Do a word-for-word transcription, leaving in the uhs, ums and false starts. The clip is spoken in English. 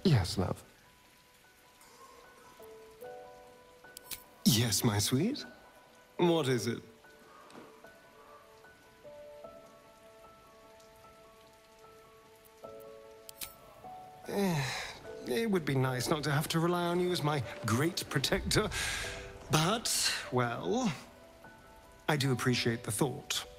Yes, love. Yes, my sweet? What is it? Eh, it would be nice not to have to rely on you as my great protector. But, well, I do appreciate the thought.